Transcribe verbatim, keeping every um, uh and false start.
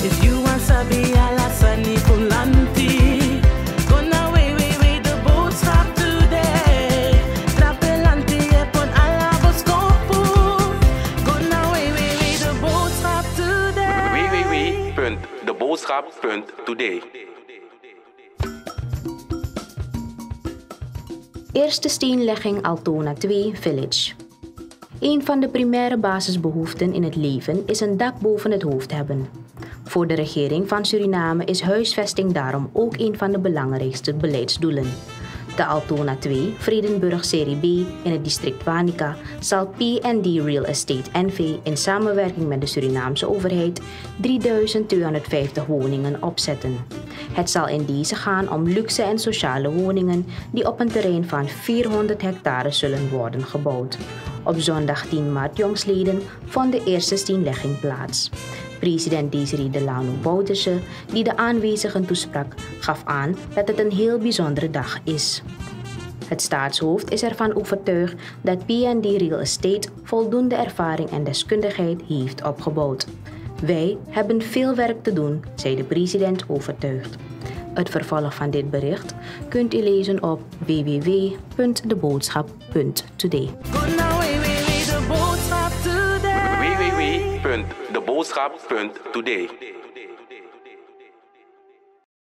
If you want sabi alasani pulanti, gonna way way way the boodschap today. Trapelanti epon alaboscopo, gonna way way way the boodschap today. www punt de boodschap punt today. Eerste steenlegging Altona twee Village. Een van de primaire basisbehoeften in het leven is een dak boven het hoofd hebben. Voor de regering van Suriname is huisvesting daarom ook een van de belangrijkste beleidsdoelen. De Altona twee Vredenburg Serie B in het district Wanica zal P en D Real Estate N V in samenwerking met de Surinaamse overheid drieduizend tweehonderdvijftig woningen opzetten. Het zal in deze gaan om luxe en sociale woningen die op een terrein van vierhonderd hectare zullen worden gebouwd. Op zondag tien maart jongstleden vond de eerste steenlegging plaats. President Desiree Delano Bouterse, die de aanwezigen toesprak, gaf aan dat het een heel bijzondere dag is. Het staatshoofd is ervan overtuigd dat P en D Real Estate voldoende ervaring en deskundigheid heeft opgebouwd. Wij hebben veel werk te doen, zei de president overtuigd. Het vervolg van dit bericht kunt u lezen op w w w punt de boodschap punt today. w w w punt de boodschap punt today.